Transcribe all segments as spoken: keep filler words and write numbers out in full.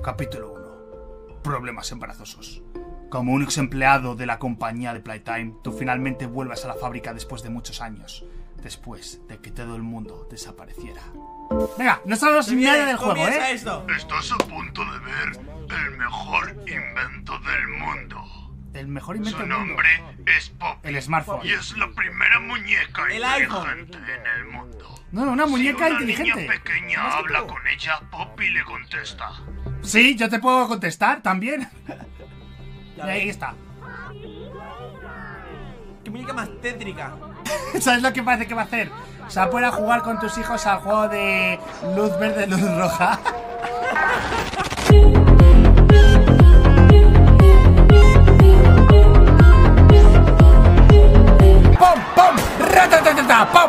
Capítulo uno. Problemas embarazosos. Como un ex empleado de la compañía de Playtime, tú finalmente vuelves a la fábrica después de muchos años. Después de que todo el mundo desapareciera. Venga, no sabemos nada del juego, ¿eh? Esto. Estás a punto de ver el mejor invento del mundo. El mejor invento Su del mundo. nombre es Poppy. El smartphone. Y es la primera muñeca El inteligente en el mundo. No, una muñeca si una inteligente. niña pequeña habla con ella, Poppy le contesta. Sí, yo te puedo contestar también. Y ahí está. Qué muñeca más tétrica. ¿Sabes lo que parece que va a hacer? O sea, poder jugar con tus hijos al juego de luz verde, luz roja. ¡Pum! ¡Pum! ¡Ratatatata! ¡Pum!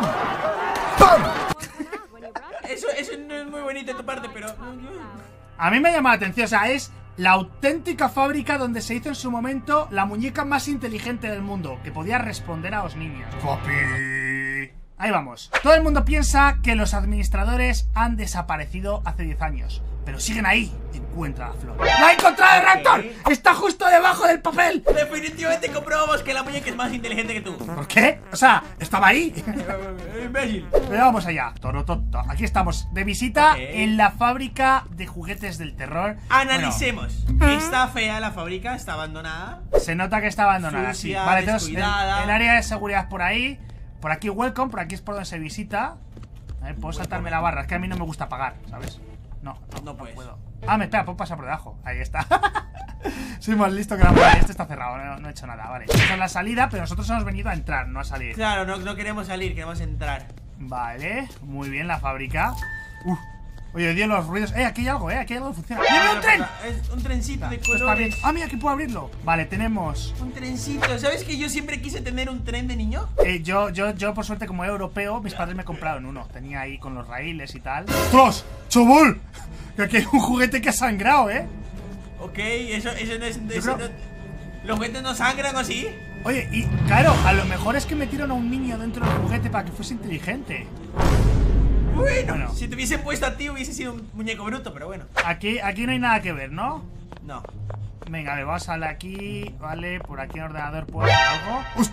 ¡Pum! Eso, eso no es muy bonito de tu parte, pero... A mí me llama la atención, o sea, es la auténtica fábrica donde se hizo en su momento la muñeca más inteligente del mundo, que podía responder a los niños. Poppy. Ahí vamos. Todo el mundo piensa que los administradores han desaparecido hace diez años, pero siguen ahí. Encuentra la flor. ¡La he encontrado, Raptor! ¡Está justo debajo del papel! Definitivamente comprobamos que la muñeca es más inteligente que tú. ¿Por qué? O sea, estaba ahí. Imbécil. Pero vamos allá. Torototo. Aquí estamos, de visita Ok. en la fábrica de juguetes del terror. Analicemos. Está fea la fábrica, está abandonada. Bueno, se nota que está abandonada, sí. Sucia, Vale, entonces el, descuidada. el área de seguridad por ahí. Por aquí welcome, por aquí es por donde se visita. A ver, puedo saltarme la barra. Es que a mí no me gusta pagar, ¿sabes? No, no, No puedes. puedo. Ah, me espera, puedo pasar por debajo. Ahí está. Soy más listo que la mujer. Este está cerrado, no, no he hecho nada, vale. Esta es la salida, pero nosotros hemos venido a entrar, no a salir. Claro, no, no queremos salir, queremos entrar. Vale, muy bien la fábrica. Uf. Oye, oye, los ruidos. Eh, aquí hay algo, eh, aquí hay algo que funciona. ¡Mira, un tren! Es un trencito de Esto está bien. colores. Ah, mira, aquí puedo abrirlo. Vale, tenemos. Un trencito. ¿Sabes que yo siempre quise tener un tren de niño? Eh, yo, yo, yo, por suerte, como europeo, mis padres me compraron uno. Tenía ahí con los raíles y tal. ¡Ostras! ¡Chaval! Que aquí hay un juguete que ha sangrado, ¿eh? Ok, eso, eso no es... Yo Eso creo- no- ¿Los juguetes no sangran o sí? Oye, y claro, a lo mejor es que metieron a un niño dentro del juguete para que fuese inteligente. Bueno, Bueno. si te hubiese puesto a ti hubiese sido un muñeco bruto, pero bueno. Aquí, aquí no hay nada que ver, ¿no? No. Venga, a ver, vamos a darle aquí. Vale, por aquí en el ordenador puedo hacer algo. ¡Host!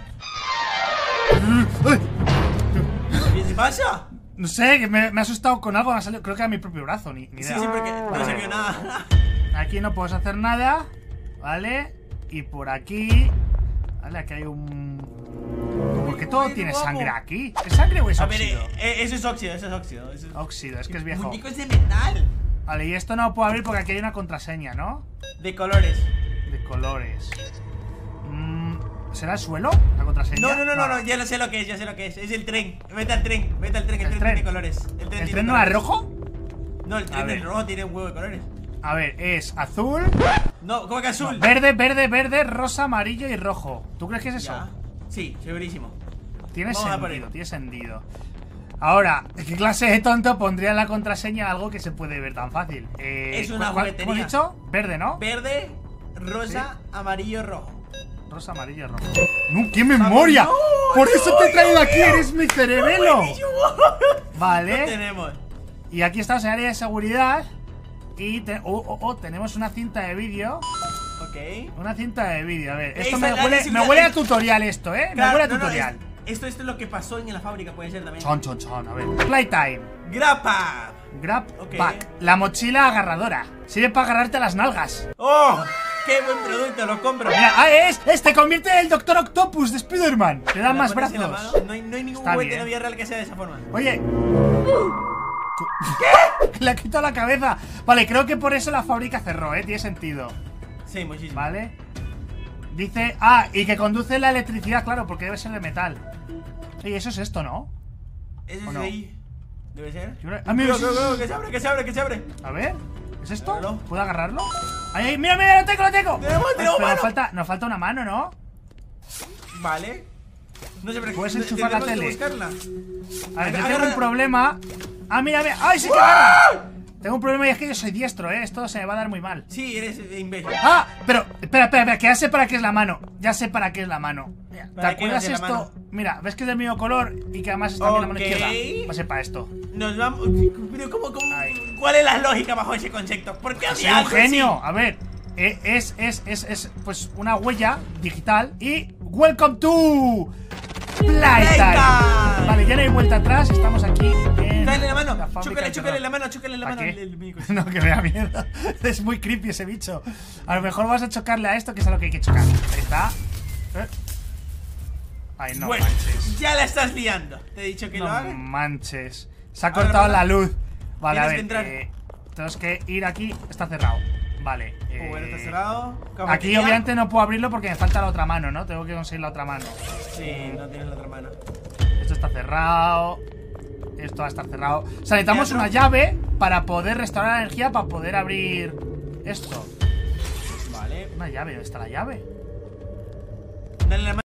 ¡Ay! ¿Qué se pasa? No sé, que me, me ha asustado con algo. Me ha salido, creo que era mi propio brazo, ni, ni Sí, idea. sí, porque no se vio nada. Aquí no puedes hacer nada. Vale. Y por aquí. Vale, aquí hay un. ¿Por qué todo Bueno, tiene guapo. sangre aquí? ¿Es sangre o es A ver, óxido? eh, eh, eso es óxido, eso es óxido. Eso es... Óxido, es que es viejo. Muñeco es de metal. Vale, y esto no lo puedo abrir porque aquí hay una contraseña, ¿no? De colores. De colores. Mm, ¿Será el suelo? ¿La contraseña? No, no, no, no, no, ya no sé lo que es, ya sé lo que es. Es el tren. Vete al tren, vete al tren, el, ¿El tren, tren? tiene colores. El tren, ¿El tiene tren no era colores. rojo? No, el A tren ver. es rojo, tiene un huevo de colores. A ver, es azul, No, ¿cómo que azul? verde, verde, verde, rosa, amarillo y rojo. ¿Tú crees que es eso? Ya. Sí, segurísimo. Tiene Vamos a por sentido, ello. tiene sentido. Ahora, ¿qué clase de tonto pondría en la contraseña algo que se puede ver tan fácil? Eh, Es una ¿cuál- juguetería. ¿Cómo he dicho? Verde, ¿no? Verde, rosa, amarillo, rojo. Rosa, amarillo, rojo. ¡No, qué memoria! ¡No! ¡Por eso te he traído aquí! ¡No! ¡Eres mi cerebelo! Buenísimo. Lo Vale. tenemos. Y aquí estamos en área de seguridad. Y te- oh, oh, oh, tenemos una cinta de vídeo. Ok. Una cinta de vídeo, a ver. Esto Esta me es la huele, de me seguridad. huele a tutorial esto, ¿eh? me Claro, huele a no, no, tutorial. es- esto, esto es lo que pasó en la fábrica, puede ser también. Chon, chon, chon, a ver. Playtime. Grappa. Grab Ok. back. La mochila agarradora. Sirve para agarrarte a las nalgas. ¡Oh! ¡Qué buen producto! Lo compro. Mira, ah, es, es, te convierte en el Doctor Octopus de Spider-Man. Te da La más pones en la brazos. mano. No hay, no hay ningún Está juguete bien. en la vida real que sea de esa forma. Oye. ¿Qué? Le ha quitado la cabeza. Vale, creo que por eso la fábrica cerró, ¿eh? Tiene sentido. Sí, muchísimo. Vale. Dice, ah, y que conduce la electricidad, claro, porque debe ser de metal. Oye, eso es esto, ¿no? ¿Ese ¿O es no? de ahí? ¿Debe ser? Yo creo- Ah, mira, Go, sí, go, sí, go, sí. que se abre, que se abre, que se abre. A ver, ¿es esto? Agárralo. ¿Puedo agarrarlo? ¡Ay, ay! ¡Mira, mira! ¡Lo tengo, lo tengo! Tenemos, Ay, tenemos pero mano. nos falta, nos falta una mano, ¿no? Vale. No sé, pero Puedes te- enchufar la tendremos que tele. buscarla. A ver, yo Agarra- tengo un problema. Ah, mira, mira. ¡Ay, sí que agarra! Tengo un problema y es que yo soy diestro, ¿eh? Esto se me va a dar muy mal. Sí, eres eh, imbécil. ¡Ah! Pero, espera, espera, espera, que ya sé para qué es la mano. Ya sé para qué es la mano. Mira, ¿te ¿Para qué acuerdas va a ser la esto? mano? Mira, ¿ves que es del mismo color y que además está en la mano Ok. izquierda? Va a ser para esto. Nos vamos. Pero, ¿cómo, cómo? Ahí. ¿Cuál es la lógica bajo ese concepto? ¿Por qué Soy había un algo genio. así? A ver, eh, es, es, es, es, pues una huella digital. Y welcome to Playtime. Playtime. Vale, ya no hay vuelta atrás. Estamos aquí en Dale la mano, la fábrica chúcale, de chúcale terror. la mano, chúcale la ¿A mano. qué? el- el mini coche. No, que me da miedo. Es muy creepy ese bicho. A lo mejor vas a chocarle a esto, que es a lo que hay que chocar. Ahí está. ¿Eh? Ay, no Bueno, manches. ya la estás liando. Te he dicho que No lo hagas. manches. Se ha Ahora, cortado ahora. la luz. Vale, a Tienes ver. que entrar. Eh, tenemos que ir aquí. Está cerrado. Vale. Oh, bueno, está eh, cerrado. Aquí Cafetería. obviamente no puedo abrirlo porque me falta la otra mano, ¿no? Tengo que conseguir la otra mano. Sí, no tienes la otra mano. Esto está cerrado. Esto va a estar cerrado. O sea, necesitamos Teatro. una llave para poder restaurar la energía, para poder abrir esto. Vale. Una llave, ¿dónde está la llave? Dale la mano.